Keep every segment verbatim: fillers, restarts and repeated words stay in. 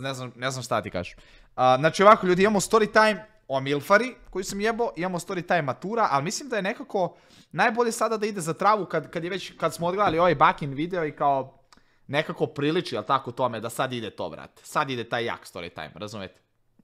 ne znam, ne znam šta ti kažeš. Uh, znači ovako ljudi, imamo story time o Milfari koju sam jebo, imamo story time matura, ali mislim da je nekako najbolje sada da ide za travu kad, kad je već, kad smo odgledali ovaj back-in video i kao nekako priliči, jel tako tome, da sad ide to, brate. Sad ide taj jak story time, razumete?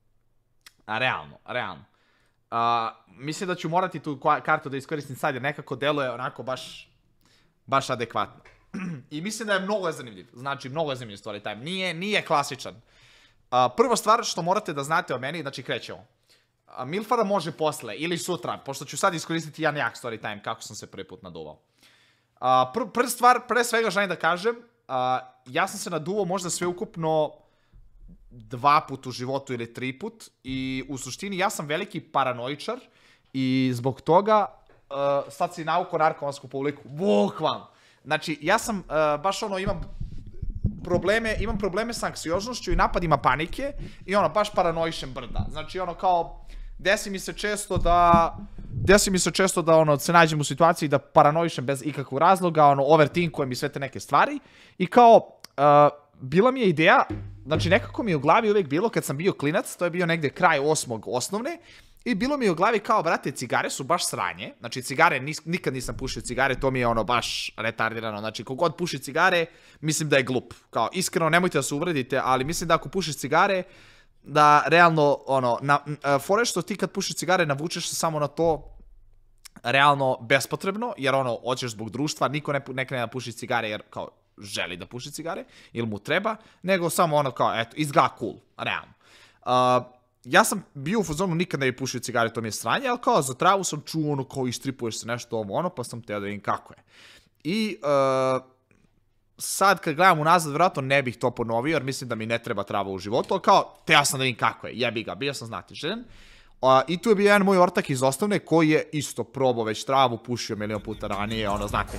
A realno, realno. Uh, mislim da ću morati tu kartu da iskoristim sad jer nekako deluje onako baš, baš adekvatno. I mislim da je mnogo zanimljiv, znači mnogo je zanimljiv story time, nije, nije klasičan. Uh, prva stvar što morate da znate o meni, znači krećemo. Uh, Milfara može posle ili sutra, pošto ću sad iskoristiti jedan jak story time kako sam se prvi put naduvao. Uh, pr prva stvar, pre svega želim da kažem, uh, ja sam se naduvao možda sve ukupno dva put u životu ili tri put i u suštini ja sam veliki paranoičar i zbog toga uh, sad si nauko narkomansku publiku, bukvalno. Znači, ja sam uh, baš ono imam probleme, imam probleme sa anksioznošću i napadima panike i ono baš paranoišem brda. Znači ono kao desi mi se često da desi mi se često da ono se nađem u situaciji da paranoišem bez ikakvog razloga, ono overthinkujem i sve te neke stvari i kao uh, bila mi je ideja, znači nekako mi je u glavi uvijek bilo kad sam bio klinac, to je bio negdje kraj osmog osnovne, i bilo mi je u glavi kao, brate, cigare su baš sranje, znači cigare, nis, nikad nisam pušio cigare, to mi je ono baš retardirano, znači kogod puši cigare, mislim da je glup, kao iskreno nemojte da se uvredite, ali mislim da ako pušiš cigare, da realno, ono, na, fore što ti kad pušiš cigare navučeš se samo na to, realno bespotrebno, jer ono, hoćeš zbog društva, niko ne, ne krene da puši cigare jer kao želi da puši cigare, ili mu treba, nego samo ono kao, eto, izgleda cool, realno. Uh, ja sam bio u fazonu, nikad ne bi pušio cigare, to mi je sranje, ali kao za travu sam čuo ono kao istripuješ se nešto ovo ono, pa sam teo da vidim kako je. I uh, sad kad gledam unazad, vjerojatno ne bih to ponovio, jer mislim da mi ne treba trava u životu, ali kao, teo sam da vidim kako je, jebi ga, bio sam znatiželjen. Uh, I tu je bio jedan moj ortak iz osnovne koji je isto probao već travu, pušio milion puta ranije, ono, znate,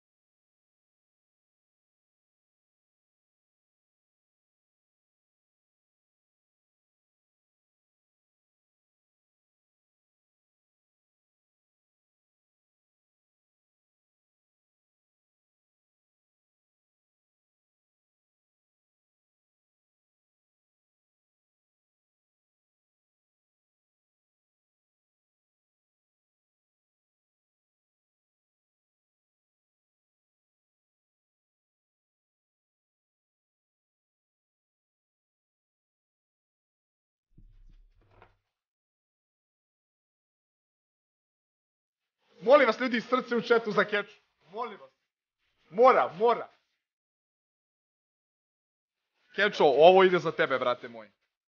molim vas ljudi, srce u chatu za keču. Molim vas. Mora, mora. Kečo, ovo ide za tebe, brate moj.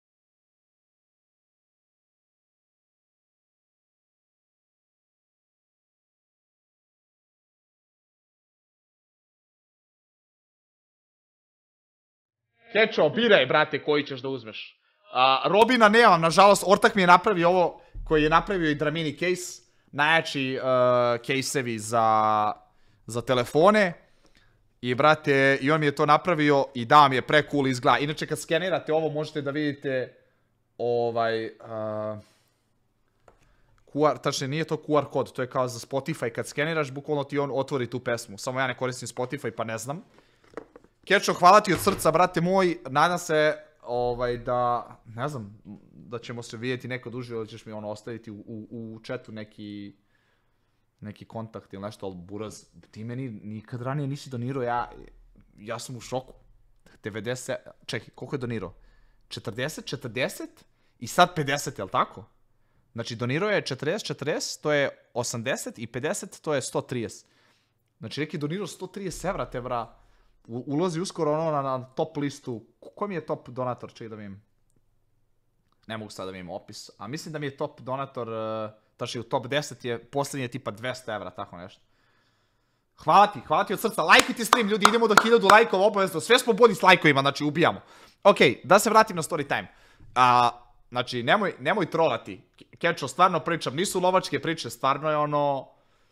Kečo, biraj, brate, koji ćeš da uzmeš. A, Robina nemam, nažalost, ortak mi je napravio ovo, koji je napravio i Dramini case. Najjači uh, case-evi za, za telefone i brate, i on mi je to napravio i dao mi je pre cool izgleda. Inače kad skenirate ovo možete da vidite ovaj uh, Q R, tačnije nije to Q R kod, to je kao za Spotify, kad skeniraš bukvalno ti on otvori tu pesmu, samo ja ne koristim Spotify pa ne znam. Kečo, hvala ti od srca, brate moj, nadam se ovaj da, ne znam, da ćemo se vidjeti neko duže ili ćeš mi ono ostaviti u, u, u chatu neki neki kontakt ili nešto, ali buraz, ti meni nikad ranije nisi donirao, ja, ja sam u šoku. devedeset, čekaj, koliko je donirao? četrdeset, četrdeset i sad pedeset, jel tako? Znači donirao je četrdeset, četrdeset, to je osamdeset i pedeset, to je sto trideset. Znači neki je donirao sto trideset evra, te vra, ulazi uskoro ono na, na top listu. Ko mi je top donator? Čekaj da vidim. Ne mogu sad da vidim opis. A mislim da mi je top donator, uh, tači u top deset je, posljednji je tipa dvesta evra, tako nešto. Hvala ti, hvala ti od srca. Lajkujte stream, ljudi, idemo do hiljadu lajkova obavezno. Sve smo bolji s lajkovima, znači ubijamo. Ok, da se vratim na story time. Uh, znači, nemoj, nemoj trolati. Kečo, stvarno pričam, nisu lovačke priče, stvarno je ono...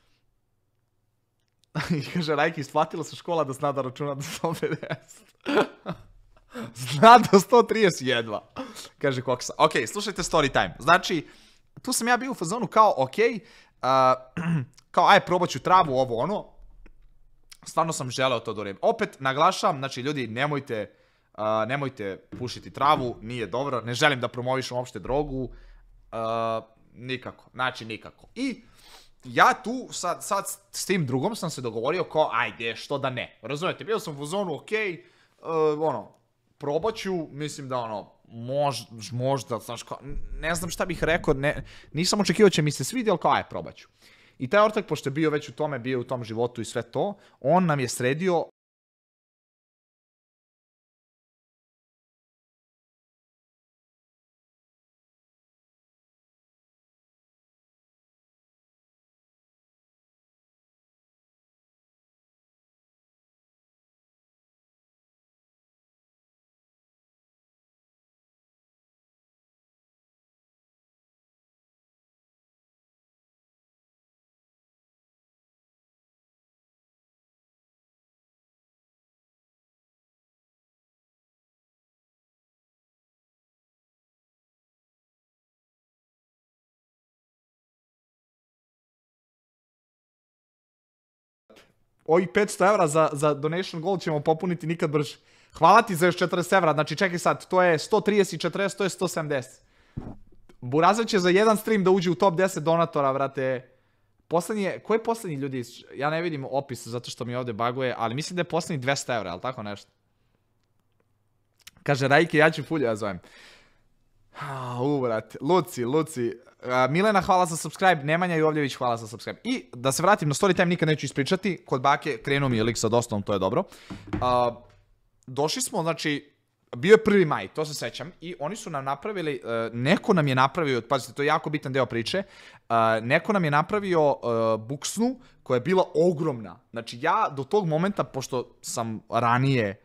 I kaže, Rajki, isplatila se škola da zna da računa do sto pedeset. Zna do sto trideset jedva. Kaže Koksa. Ok, slušajte story time. Znači, tu sam ja bio u fazonu kao, ok, uh, kao, aj, probat ću travu, ovo, ono. Stvarno sam želeo to da uradim. Opet, naglašavam, znači, ljudi, nemojte, nemojte pušiti travu, nije dobro, ne želim da promovišem uopšte drogu, nikako, znači nikako. I ja tu, sad, sad s tim drugom sam se dogovorio kao, ajde, što da ne, razumijete, bio sam u zonu, okej, ono, probat ću, mislim da ono, možda, znaš kao, ne znam šta bih rekao, nisam očekivao će mi se svidi, ali kao, aj, probat ću. I taj ortak, pošto je bio već u tome, bio u tom životu i sve to, on nam je sredio ovih petsto evra za, za donation goal ćemo popuniti nikad brže. Hvala ti za još četrdeset evra, znači čekaj sad, to je sto trideset i četrdeset, to je sto sedamdeset. Burazer će za jedan stream da uđe u top deset donatora, vrate. Poslednji je, ko je poslednji ljudi? Ja ne vidim opis zato što mi ovde baguje, ali mislim da je poslednji dvesta evra, ali tako nešto. Kaže Rajke, ja ću fulja zovem. U, vrate, Luci, Luci. Milena, hvala za subscribe, Nemanja Jovljević, hvala za subscribe. I da se vratim na Storytime, nikad neću ispričati, kod bake krenuo mi je lik sa dostom, to je dobro. Došli smo, znači, bio je prvi maj, to se sećam, i oni su nam napravili, neko nam je napravio, pazite, to je jako bitan deo priče, neko nam je napravio buksnu koja je bila ogromna. Znači, ja do tog momenta, pošto sam ranije...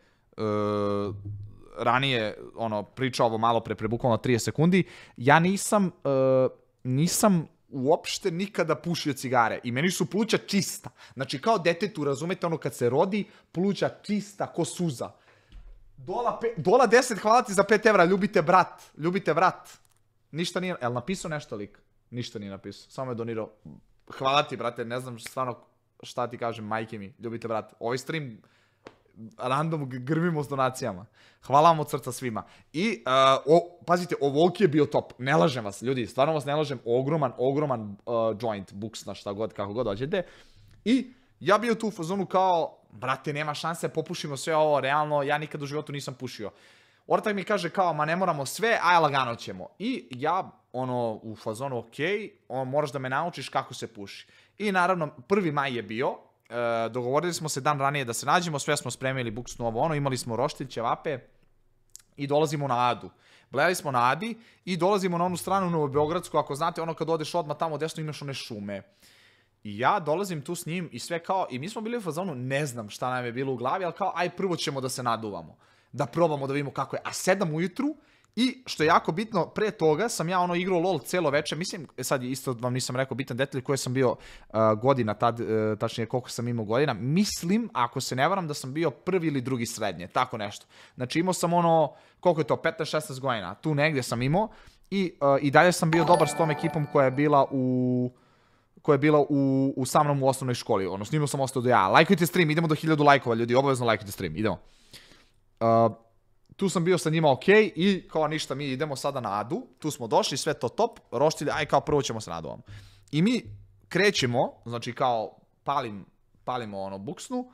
ranije ono, pričao ovo malo pre, pre bukvalno trideset sekundi, ja nisam, uh, nisam uopšte nikada pušio cigare i meni su pluća čista. Znači kao detetu, razumete, ono kad se rodi, pluća čista ko suza. Dola, pe, dola deset, hvala ti za pet evra, ljubite brat, ljubite brat. Ništa nije, jel napisao nešto lik? Ništa nije napisao, samo je donirao. Hvala ti, brate, ne znam stvarno šta ti kažem, majke mi, ljubite brat. Ovaj stream... random grmimo s donacijama. Hvala vam od srca svima. I, pazite, ovoliki je bio top. Ne lažem vas, ljudi, stvarno vas ne lažem. Ogroman, ogroman joint, buksna, šta god, kako god dođete. I ja bio tu u fazonu kao, brate, nema šanse, popušimo sve ovo, realno, ja nikad u životu nisam pušio. Ortak mi kaže kao, ma ne moramo sve, aj lagano ćemo. I ja, ono, u fazonu, okej, moraš da me naučiš kako se puši. I naravno, prvi maj je bio, dogovorili smo se dan ranije da se nađemo, sve smo spremili, buksnu ovo ono, imali smo roštilj, ćevape i dolazimo na Adu. Gledali smo na Adi i dolazimo na onu stranu Novobeogradsku, ako znate, ono kad odeš odmah tamo desno imaš one šume. I ja dolazim tu s njim i sve kao, i mi smo bili u fazonu, ne znam šta nam je bilo u glavi, ali kao, aj prvo ćemo da se naduvamo, da probamo da vidimo kako je. A sedam ujutru i, što je jako bitno, pre toga sam ja ono igrao LOL celo večer, mislim, sad isto vam nisam rekao bitan detalj koje sam bio uh, godina tad, uh, tačnije koliko sam imao godina, mislim, ako se ne varam da sam bio prvi ili drugi srednje, tako nešto. Znači imao sam ono, koliko je to, petnaest šesnaest godina, tu negdje sam imao i, uh, i dalje sam bio dobar s tom ekipom koja je bila u... koja je bila u, u sa mnom u osnovnoj školi, ono, snimao sam ostao do ja. Lajkujte stream, idemo do hiljadu lajkova, ljudi, obavezno lajkujte stream, idemo. Uh, tu sam bio sa njima okej i kao ništa, mi idemo sada na Adu, tu smo došli, sve to top, roštilj, aj kao prvo ćemo se naduvamo. I mi krećemo, znači kao palim, palimo ono buksnu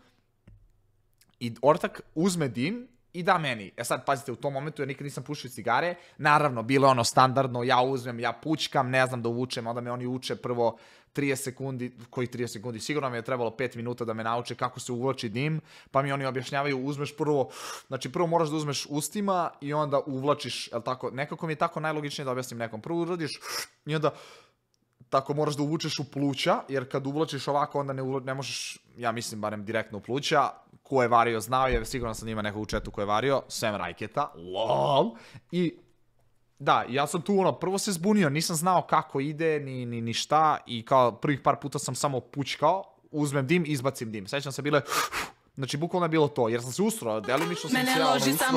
i ortak uzme dim i da meni. E sad, pazite, u tom momentu ja nikad nisam pušio cigare, naravno, bilo je ono standardno, ja uzmem, ja pučkam, ne znam da uvučem, onda me oni uče prvo trideset sekundi, koji trideset sekundi, sigurno mi je trebalo pet minuta da me nauče kako se uvlači dim, pa mi oni objašnjavaju, uzmeš prvo, znači prvo moraš da uzmeš ustima i onda uvlačiš, jel tako, nekako mi je tako najlogičnije da objasnim nekom, prvo uradiš i onda tako moraš da uvučeš u pluća, jer kad uvlačiš ovako onda ne, uvla, ne možeš, ja mislim barem direktno u pluća, ko je vario znao je, sigurno sam ima nekog u chatu ko je vario, Sem Rajketa, lol, i da, ja sam tu ono, prvo se zbunio, nisam znao kako ide, ni, ni, ni šta, i kao prvih par puta sam samo pučkao, uzmem dim, izbacim dim. Sećam se bile, znači bukvalno je bilo to, jer sam se usro, delimično sam se ja ono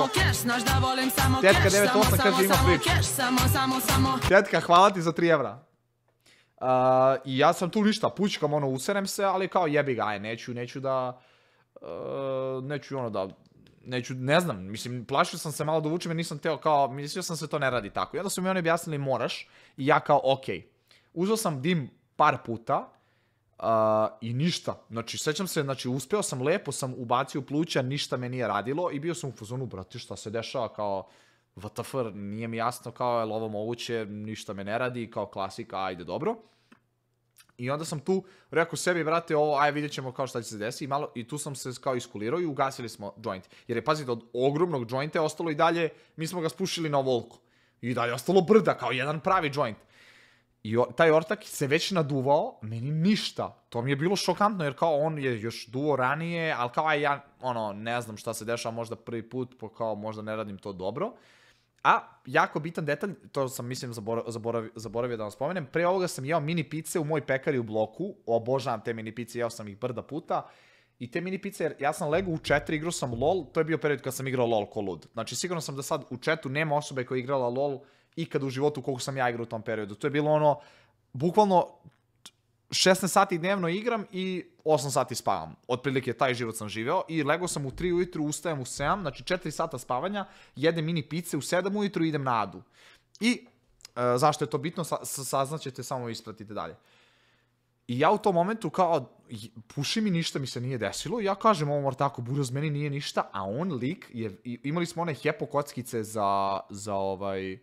usro. Tetka devet osam kaže ima prič. Tetka, hvala ti za tri evra. Uh, I ja sam tu ništa, pučkam ono, userem se, ali kao jebi ga, aj, neću, neću da, uh, neću ono da, neću, ne znam, mislim, plašio sam se malo da uvučem jer nisam teo kao, mislio sam se to ne radi tako. I onda su mi oni objasnili moraš i ja kao okej. Okay. Uzeo sam dim par puta uh, i ništa. Znači, sećam se, znači, uspeo sam, lepo sam ubacio pluća, ništa me nije radilo i bio sam u fazonu, brate, šta se dešava, kao, W T F, nije mi jasno, kao, je li ovo moguće, ništa me ne radi, kao klasika, ajde, dobro. I onda sam tu rekao sebi, brate, ovo, aj vidjet ćemo kao šta će se desiti i, malo, i tu sam se kao iskulirao i ugasili smo joint. Jer je, pazite, od ogromnog jointa je ostalo i dalje, mi smo ga spušili na ovoliko. I dalje je ostalo brda, kao jedan pravi joint. I o, taj ortak se već naduvao, meni ništa. To mi je bilo šokantno, jer kao on je još duo ranije, ali kao aj ja, ono, ne znam šta se dešava možda prvi put, po kao možda ne radim to dobro. A, jako bitan detalj, to sam mislim zaborav, zaborav, zaboravio da vam spomenem, pre ovoga sam jeo mini pice u moj pekari u bloku, obožavam te mini pice, jeo sam ih brda puta, i te mini pice, jer ja sam legao u četiri, igrao sam LOL, to je bio period kad sam igrao LOL ko lud. Znači, sigurno sam da sad u chatu nema osobe koja je igrala LOL ikad u životu koliko sam ja igrao u tom periodu. To je bilo ono, bukvalno šesnaest sati dnevno igram i osam sati spavam. Otprilike taj život sam živeo i legao sam u tri ujutru, ustajem u sedam, znači četiri sata spavanja, jedem mini pice u sedam ujutru i idem na adu. I e, zašto je to bitno, sa, saznaćete, samo ispratite dalje. I ja u tom momentu kao, puši mi, ništa mi se nije desilo, i ja kažem ovom ortaku, buraz, meni nije ništa, a on lik, je, imali smo one hepo kockice za, za ovaj...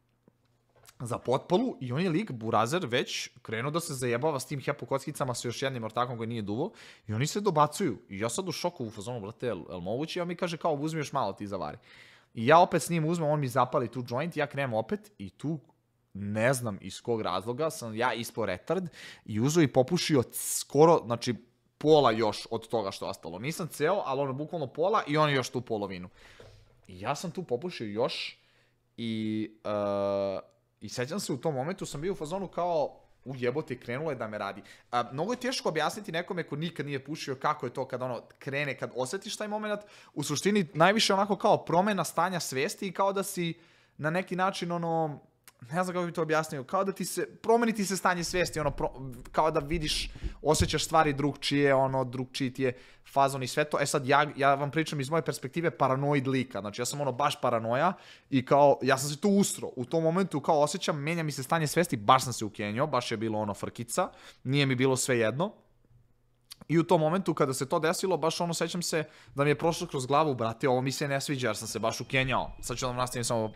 za potpalu i on je lik, burazer, već krenuo da se zajebava s tim hepo kockicama sa još jednim ortakom koji nije duvo i oni se dobacuju. I ja sad u šoku u fazonu, brate, je li moguće? I on mi kaže kao, uzmi još malo ti zavari. I ja opet s njim uzmem, on mi zapali tu joint, ja krenem opet i tu, ne znam iz kog razloga, sam ja ispao retard i uzeo i popušio skoro, znači, pola još od toga što je ostalo. Nisam ceo, ali ono bukvalno pola i on je još tu polovinu. I ja sam tu popušio još i... Uh, I sećam se, u tom momentu sam bio u fazonu kao, u jebote, krenulo je da me radi. A, mnogo je teško objasniti nekome ko nikad nije pušio kako je to kad ono krene, kad osjetiš taj moment. U suštini, najviše onako kao promena stanja svesti i kao da si na neki način ono, ne znam kako bi to objasnio, kao da ti se, promeni ti se stanje svesti, ono, pro, kao da vidiš, osjećaš stvari drugčije, ono, drugčiji ti je fazon i sve to. E sad, ja, ja vam pričam iz moje perspektive paranoid lika, znači ja sam ono baš paranoja i kao, ja sam se tu usro, u tom momentu kao osjećam, menja mi se stanje svesti, baš sam se ukenjao, baš je bilo ono frkica, nije mi bilo sve jedno. I u tom momentu kada se to desilo, baš ono, sećam se da mi je prošlo kroz glavu, brate, ovo mi se ne sviđa jer sam se baš ukenjao. Sad ću da vam nastavim samo...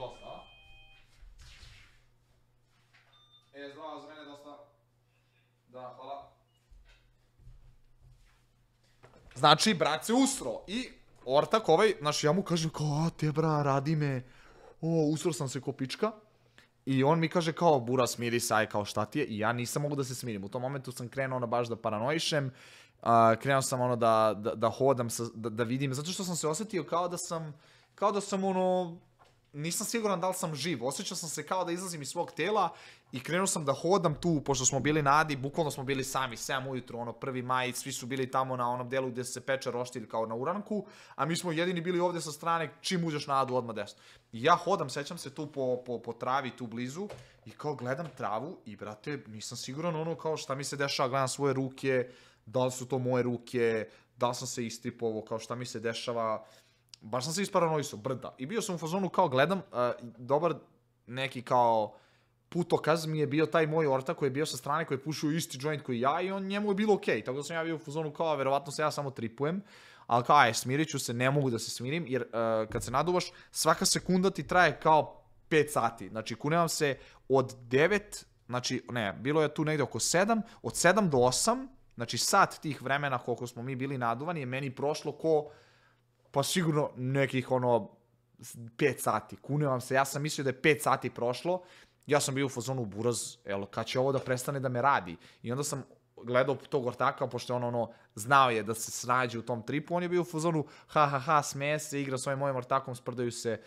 E, znao, za mene dosta... Da, hvala. Znači, brat se usro i ortak ovaj, znači ja mu kažem kao, a te bra, radi me, o, usro sam se ko pička. I on mi kaže kao, bura, smiri se, aj, kao šta ti je, i ja nisam mogu da se smirim. U tom momentu sam krenuo ono baš da paranoišem, uh, krenuo sam ono da, da, da hodam, sa, da, da vidim, zato što sam se osjetio kao da sam, kao da sam ono... Nisam siguran da li sam živ, osjećao sam se kao da izlazim iz svog tela i krenuo sam da hodam tu, pošto smo bili na Adi, bukvalno smo bili sami, sedam ujutru, ono, prvi maj, svi su bili tamo na onom delu gdje se peče roštilj kao na uranku, a mi smo jedini bili ovdje sa strane, čim uđeš na Adu, odmah desno. I ja hodam, sećam se tu po, po, po travi, tu blizu, i kao gledam travu i, brate, nisam siguran ono kao šta mi se dešava, gledam svoje ruke, da li su to moje ruke, da li sam se istripovao, kao šta mi se dešava. Baš sam se isparanoisao, brda. I bio sam u fazonu kao gledam, uh, dobar neki kao putokaz mi je bio taj moj ortak koji je bio sa strane, koji je pušio isti joint koji ja i on, njemu je bilo okej. Okay. Tako da sam ja bio u fazonu kao, verovatno se ja samo tripujem, ali kao, aj, smirit ću se, ne mogu da se smirim, jer uh, kad se naduvaš, svaka sekunda ti traje kao pet sati. Znači, kunevam se od devet, znači, ne, bilo je tu negdje oko sedam, od sedam do osam, znači sat tih vremena koliko smo mi bili naduvani je meni prošlo ko... Pa sigurno nekih ono pet sati, kune vam se, ja sam mislio da je pet sati prošlo, ja sam bio u fazonu buraz, evo, kad će ovo da prestane da me radi. I onda sam gledao tog ortaka, pošto on ono, znao je da se snađe u tom tripu, on je bio u fazonu, ha ha ha, smeje se, igra s ovim mojim ortakom, sprdaju se,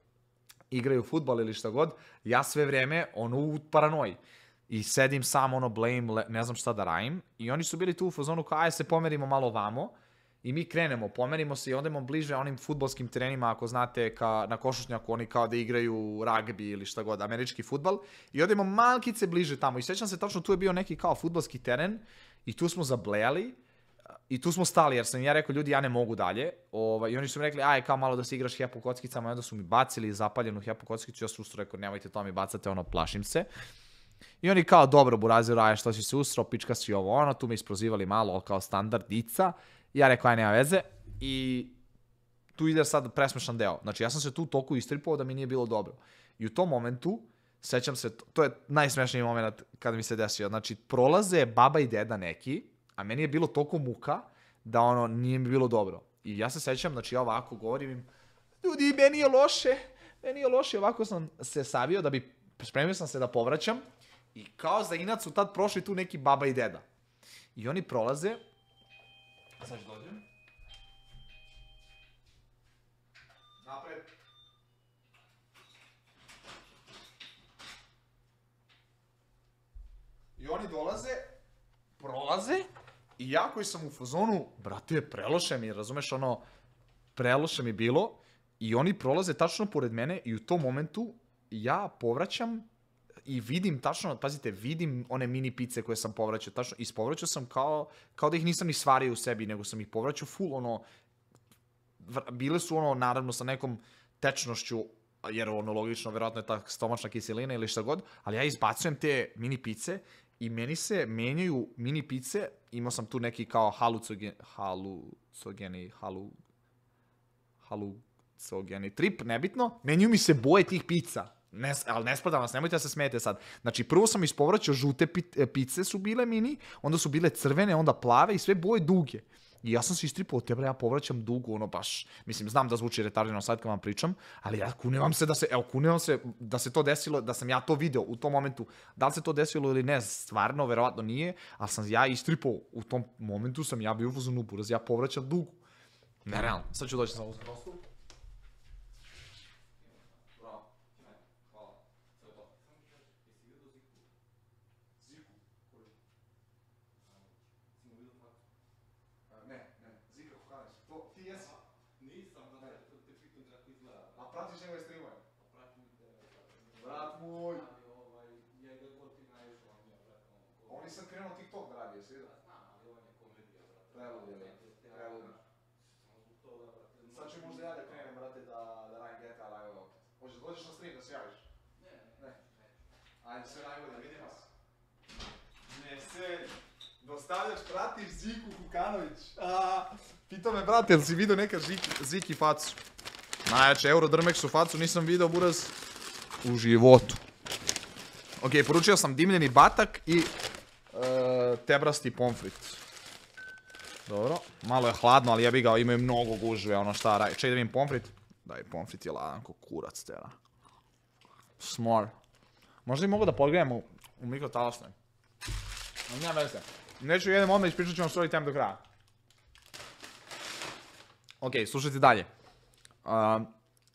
igraju fudbal ili šta god, ja sve vrijeme, ono, u paranoji. I sedim sam, ono, blame, ne znam šta da radim, i oni su bili tu u fazonu, kao, aj se pomerimo malo vamo. I mi krenemo, pomerimo se i odemo bliže onim fudbalskim terenima, ako znate, ka, na Košutnjaku, oni kao da igraju ragbi ili šta god, američki fudbal. I odemo malkice bliže tamo. I sjećam se tačno, tu je bio neki kao fudbalski teren i tu smo zablejali. Uh, I tu smo stali, jer sam ja rekao, ljudi, ja ne mogu dalje. Ovaj, I oni su mi rekli, aj, kao malo da se igraš hepo kockicama. I onda su mi bacili zapaljenu hepo kockicu. Ja sam ustro rekao, nemojte to mi bacate, ono, plašim se. I oni kao, dobro, burazeru, aj, što si se ustro, pička si ovo, ono. Tu me isprozivali malo, kao standardica. I ja rekao, aj, nema veze. I tu ide sad presmešan deo. Znači, ja sam se tu toliko istripao da mi nije bilo dobro. I u tom momentu, sećam se, to je najsmešniji moment kada mi se desio. Znači, prolaze baba i deda neki, a meni je bilo toliko muka da ono nije mi bilo dobro. I ja se sećam, znači ja ovako govorim im, ljudi, meni je loše, meni je loše. Ovako sam se savio da bi, spremio sam se da povraćam i kao za inat su tad prošli tu neki baba i deda. I oni prolaze, sad ću dođem, napred. I oni dolaze, prolaze, i ja koji sam u fazonu, brate, preloše mi, razumeš, ono, preloše mi bilo, i oni prolaze tačno pored mene i u tom momentu ja povraćam i vidim tačno, pazite, vidim one mini pice koje sam povraćao, tačno, ispovraćao sam kao, kao da ih nisam ni stvario u sebi, nego sam ih povraćao full, ono, bile su ono, naravno, sa nekom tečnošću, jer ono, logično, verovatno je ta stomačna kiselina ili šta god, ali ja izbacujem te mini pice i meni se menjaju mini pice, imao sam tu neki kao halucogeni, halucogeni, halu, halucogeni trip, nebitno, menjaju mi se boje tih pica, ne, ali ne spadam vas, nemojte da se smijete sad. Znači, prvo sam ispovraćao, žute pice su bile mini, onda su bile crvene, onda plave i sve boje duge. I ja sam se istripao od tebe, ja povraćam dugo, ono baš, mislim, znam da zvuči retardino sad kad vam pričam, ali ja kunevam se da se, evo, kunevam se da se to desilo, da sam ja to video u tom momentu. Da li se to desilo ili ne, stvarno, verovatno nije, ali sam ja istripao, u tom momentu sam ja bio u fazonu buraz, ja povraćam dugo. Nerealno, sad ću doći samo uz prostor. Bravo, hvala, sve to. Jesi vidio Ziku? Ziku? Smo vidio faktu? Ne, ne, Zika Kukanec. To, ti jesi? Nisam, da ne, to te pitam kako izgleda. A pratiš njegove streamove? Pa pratim te, brat moj. Ali ovaj, njega god ti najviše on je, brat. On nisam krenuo TikTok da radi, jesi vidio? Znam, ali on je komedija, brat. Prelud je, prelud. Samo zbog toga, brat. Sad ću možda ja da krenem, brate, da radim G T A live opet. Hoćeš da dođeš na stream da se javiš? Ne, ne. Ajde, sve najbolje, vidim vas. Ne, sve. Dostavljač, pratiš Ziku Kukanović. Pitao me, brate, jel si vidio neka Ziki facu? Najjače, Eurodrmexu facu nisam vidio, buraz, u životu. Ok, poručio sam dimljeni batak i tebrasti pomfrit. Dobro, malo je hladno, ali jebi ga, imaju mnogo gužve, ono šta radi. Čekaj da vidim pomfrit. Daj, pomfrit je ladan ko kurac tera. Smor. Možda i mogu da podgrejem u mikrotalasnoj. Nema veze. Neću jedem odmah, ispričat ću vam story time do kraja. Ok, slušajte dalje. Uh,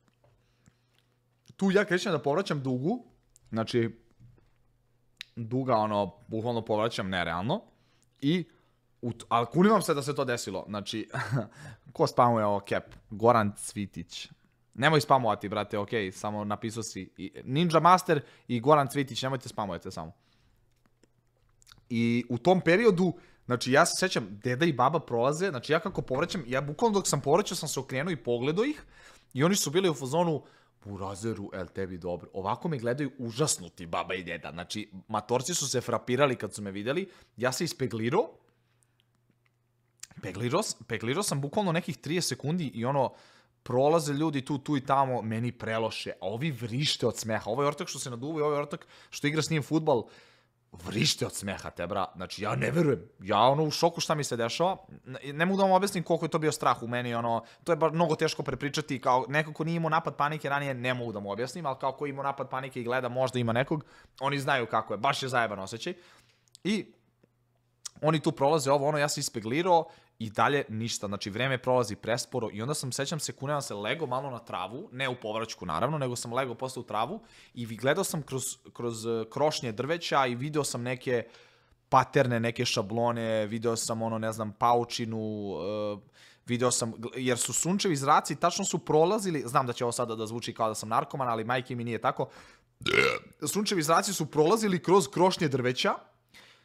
tu ja krećem da povraćam dugu. Znači, duga, ono, bukvalno povraćam nerealno. I, ali kunivam se da se to desilo. Znači, ko spamuje ovo cap? Goran Cvitić. Nemoj spamovati, brate, ok, samo napisao si Ninja Master i Goran Cvitić, nemojte spamujete samo. I u tom periodu, znači ja se sećam, deda i baba prolaze, znači ja kako povraćam, ja bukvalno dok sam povraćao sam se okrenuo i pogledao ih i oni su bili u fazonu, burazeru, el tebi dobro. Ovako me gledaju užasnuti baba i deda, znači matorci su se frapirali kad su me vidjeli, ja se ispeglirao, peglirao, peglirao sam bukvalno nekih trideset sekundi i ono, prolaze ljudi tu, tu i tamo, meni preloše, a ovi vrište od smeha, ovaj ortak što se naduva i ovaj ortak što igra s njim fudbal, vrište od smeha te, bra. Znači, ja ne verujem. Ja, ono, u šoku šta mi se dešava. Ne mogu da vam objasnim koliko je to bio strah u meni, ono, to je bar mnogo teško prepričati, kao neko ko nije imao napad panike ranije, ne mogu da mu objasnim, ali kao ko je imao napad panike i gleda, možda ima nekog, oni znaju kako je, baš je zajeban osjećaj. I oni tu prolaze ovo, ono, ja se ispeglirao i dalje ništa, znači vreme prolazi presporo i onda sam, sećam se, kunevam se, lego malo na travu, ne u povraćku naravno, nego sam lego posle u travu i gledao sam kroz, kroz krošnje drveća i video sam neke paterne, neke šablone, video sam ono, ne znam, paučinu, uh, video sam, jer su sunčevi zraci tačno su prolazili, znam da će ovo sada da zvuči kao da sam narkoman, ali majke mi nije tako, sunčevi zraci su prolazili kroz krošnje drveća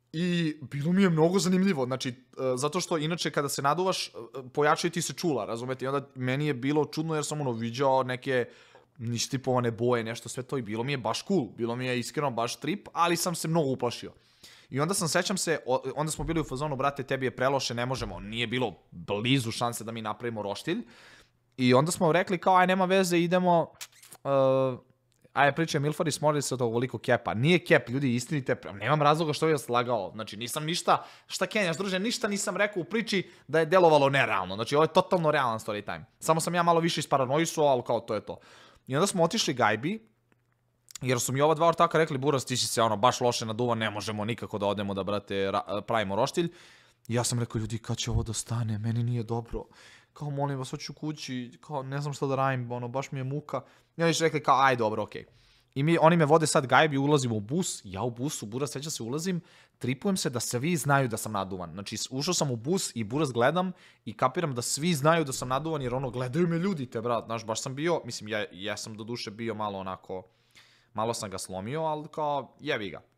I bilo mi je mnogo zanimljivo, znači, zato što inače kada se naduvaš, pojačaju ti se čula, razumete, i onda meni je bilo čudno jer sam ono viđao neke ništipovane boje, nešto sve to i bilo mi je baš cool, bilo mi je iskreno baš trip, ali sam se mnogo uplašio. I onda sam, sećam se, onda smo bili u fazonu, brate, tebi je preloše, ne možemo, nije bilo blizu šanse da mi napravimo roštilj. I onda smo rekli kao, aj nema veze, idemo, uh, aj pričaj Milfari, smorili se od ovoliko kepa. Nije kep, ljudi, istinite, nemam razloga što bi vas lagao. Znači, nisam ništa, šta kenjaš, druže, ništa nisam rekao u priči da je delovalo nerealno. Znači, ovo je totalno realan story time. Samo sam ja malo više isparanoisuo, ali kao to je to. I onda smo otišli gajbi, jer su mi ova dva ortaka rekli, Buras, ti si se ono baš loše naduvan, ne možemo nikako da odemo da, brate, pravimo roštilj. I ja sam rekao, ljudi, kad će ovo da stane, meni nije dobro. Kao, molim vas, hoću kući, kao, ne znam šta da radim, ono, baš mi je muka. I oni su rekli, kao, aj, dobro, okej. Okay. I mi, oni me vode sad gajbi, ulazimo u bus, ja u busu, Buras, seća se, ulazim, tripujem se da svi znaju da sam naduvan. Znači, ušao sam u bus i Buras gledam i kapiram da svi znaju da sam naduvan, jer ono, gledaju me ljudi, te, brat, znaš, baš sam bio, mislim, ja, ja sam do duše bio malo onako, malo sam ga slomio, ali kao, jevi ga.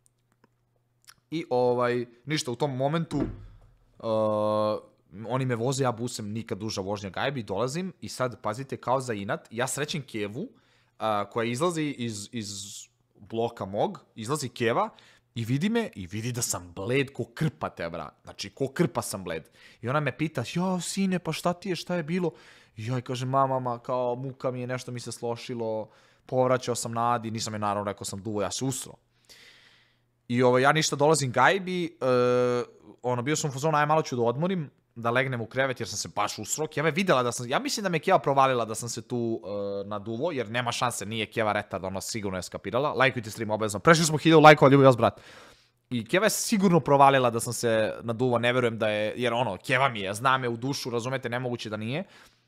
I, ovaj, ništa, u tom momentu, uh, oni me voze, ja busem, nikad duža vožnja gajbi, dolazim i sad, pazite, kao za inat, ja srećem Kevu, uh, koja izlazi iz, iz bloka mog, izlazi Keva i vidi me i vidi da sam bled ko krpa, te, bra. Znači, ko krpa sam bled. I ona me pita, jo, sine, pa šta ti je, šta je bilo? I joj, kaže, mama, kao, muka mi je, nešto mi se slošilo, povraćao sam na Adi, nisam je naravno rekao sam duvo, ja se usro. I ovo, ja ništa dolazim gajbi, uh, ono, bio sam u fazonu, aj malo ću da odmorim, da legnem u krevet jer sam se baš usro. Keva je videla da sam, ja mislim da me Keva provalila da sam se tu uh, naduvo, jer nema šanse, nije Keva retard, ona sigurno je skapirala. Lajkujte stream obavezno, prešli smo hiljadu lajkova, ljubi vas brat. I Keva je sigurno provalila da sam se naduvo, ne verujem da je, jer ono, Keva mi je, zna me u dušu, razumete, nemoguće da nije.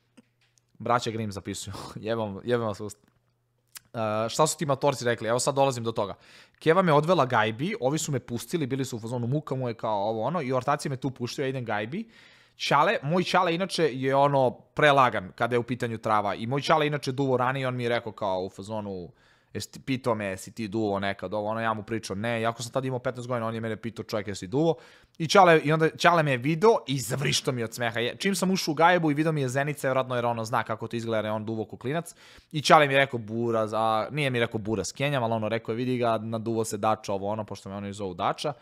Braća Grim zapisuju, jebam, jebam vas usta. Uh, šta su ti matorci rekli? Evo sad dolazim do toga. Keva me odvela gajbi, ovi su me pustili, bili su u fazonu, muka mu je kao ovo ono, i ortaci me tu puštaju, ja idem gajbi. Čale, moj Čale inače je ono prelagan kada je u pitanju trava i moj Čale inače duvo ranije, on mi je rekao kao u fazonu, jesi pitao me, jesi ti duvo nekad, ovo ono, ja mu pričao, ne, jako sam tad imao petnaest godina, on je mene pitao, čovjek, jesi duvo, i Čale, i onda Čale me je video i zavrišto mi od smeha. Čim sam ušao u gajbu i video mi je Zenica, vjerojatno jer ono zna kako to izgleda, jer je on duvo ko klinac, i Čale mi je rekao Buraz, a nije mi rekao Buraz Kenjam, ali ono rekao je, vidi ga, na duvo se Dača, ovo ono, pošto me ono zovu Dača,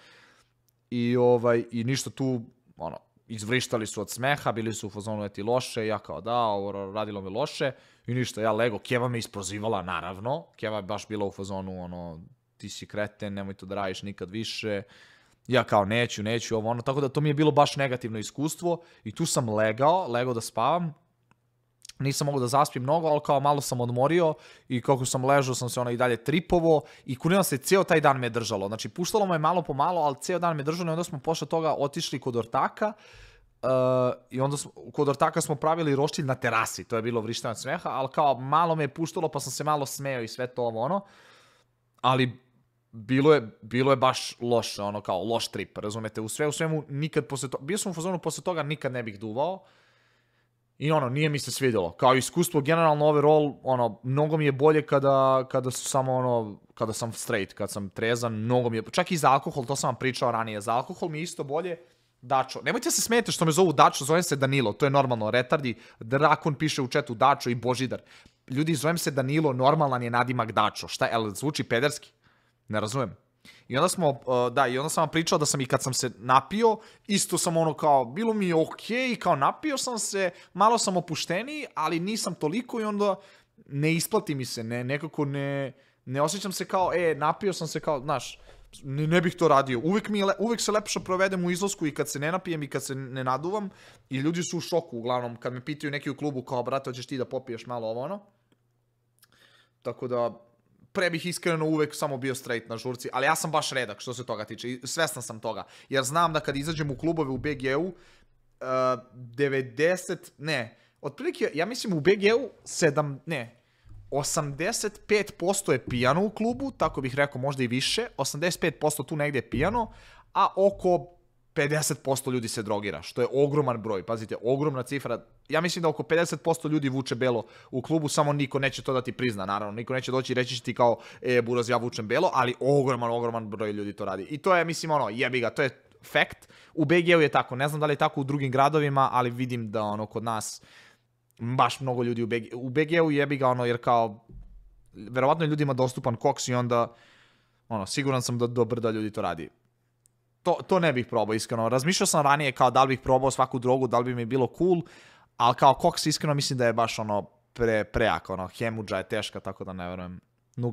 i ovaj, i ništa tu, ono, izvrištali su od smeha, bili su u fazonu eti loše, ja kao da, ovo radilo mi loše, i ništa, ja lego, Keva me isprozivala, naravno, Keva je baš bila u fazonu, ono, ti si kreten, nemoj to da radiš nikad više, ja kao neću, neću, ovo ono, tako da to mi je bilo baš negativno iskustvo, i tu sam legao, legao da spavam, nisam mogao da zaspim mnogo, ali kao malo sam odmorio, i kako sam ležao sam se ono i dalje tripovo, i kunio se, ceo taj dan me je držalo, znači puštalo me malo po malo, ali ceo dan me je držalo, i onda smo posle toga otišli kod ortaka, Uh, i onda smo, kod ortaka smo pravili roštilj na terasi, to je bilo vrištanje od smeha, ali kao malo me je puštalo pa sam se malo smeo i sve to ovo ono, ali bilo je, bilo je baš loše, ono kao loš trip, razumete, u sve u svemu nikad posle toga, bio sam u fazonu posle toga nikad ne bih duvao i ono, nije mi se svidjelo, kao iskustvo generalno overall, ono, mnogo mi je bolje kada, kada su samo ono, kada sam straight, kad sam trezan, mnogo mi je, čak i za alkohol, to sam vam pričao ranije, za alkohol mi je isto bolje. Dačo. Nemojte se smijete što me zovu Dačo, zovem se Danilo, to je normalno, retardi, Drakon piše u četu Dačo i Božidar. Ljudi, zovem se Danilo, normalan je nadimak Dačo. Šta, jel zvuči pederski? Ne razumem. I onda smo, uh, da, i onda sam vam pričao da sam i kad sam se napio, isto sam ono kao, bilo mi je okej, kao napio sam se, malo sam opušteniji, ali nisam toliko i onda ne isplati mi se, ne, nekako ne, ne osjećam se kao, e, napio sam se kao, znaš, Ne, ne bih to radio. Uvijek, mi le, uvijek se lepše provedem u izlasku i kad se ne napijem i kad se ne naduvam. I ljudi su u šoku, uglavnom, kad me pitaju neki u klubu kao, brate, hoćeš ti da popiješ malo ovo ono. Tako da, pre bih iskreno uvijek samo bio straight na žurci, ali ja sam baš redak što se toga tiče. I svestan sam toga. Jer znam da kad izađem u klubove u B G U, uh, devedeset, ne, otprilike, ja mislim u B G U, sedam, ne, osamdeset pet posto je pijano u klubu, tako bih rekao možda i više, osamdeset pet posto tu negdje je pijano, a oko pedeset posto ljudi se drogira, što je ogroman broj, pazite, ogromna cifra, ja mislim da oko pedeset posto ljudi vuče belo u klubu, samo niko neće to da ti prizna, naravno. Niko neće doći i reći će ti kao, e, Buraz, ja vučem belo, ali ogroman, ogroman broj ljudi to radi. I to je, mislim, ono, jebi ga, to je fact. U B G-u je tako, ne znam da li je tako u drugim gradovima, ali vidim da, ono, kod nas baš mnogo ljudi u B G-u. U B G-u jebi ga, ono, jer kao, verovatno je ljudima dostupan koks i onda, ono, siguran sam da do brda ljudi to radi. To, to ne bih probao, iskreno. Razmišljao sam ranije kao da li bih probao svaku drogu, da li bi mi bilo cool, ali kao koks, iskreno, mislim da je baš ono pre, prejak, ono, hemudža je teška, tako da ne verujem.